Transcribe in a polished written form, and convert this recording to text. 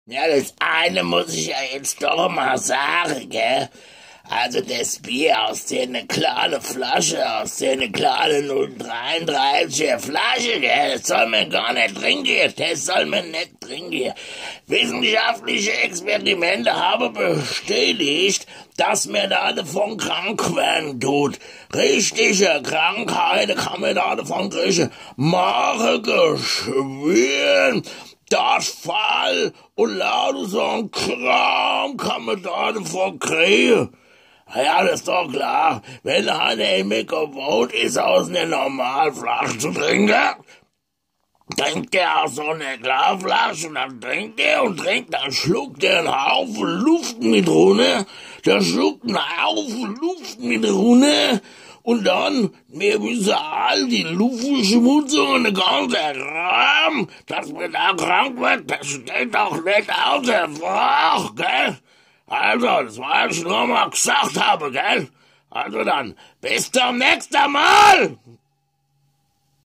Ja, das eine muss ich ja jetzt doch mal sagen, gell? Also das Bier aus der kleinen Flasche, aus der kleinen 0,33er Flasche, gell, das soll man gar nicht trinken, das soll man nicht trinken. Wissenschaftliche Experimente haben bestätigt, dass man da davon krank werden tut. Richtige Krankheiten kann man da davon kriegen. Magengeschwür, Durchfall und lauter so ein Kram kann man da davon kriegen. Ja, das ist doch klar. Wenn einer immer gewohnt ist, aus einer normalen Flasche zu trinken, trinkt er aus so einer Glasflasche und dann trinkt er und trinkt, dann schluckt er einen Haufen Luft mit runter, der schluckt einen Haufen Luft mit runter und dann, wir wissen all die Luftverschmutzung und der ganze Kram, dass man da krank wird, das steht doch nicht außer Frage, gell? Also, das war ich nur mal gesagt habe, gell? Also dann, bis zum nächsten Mal!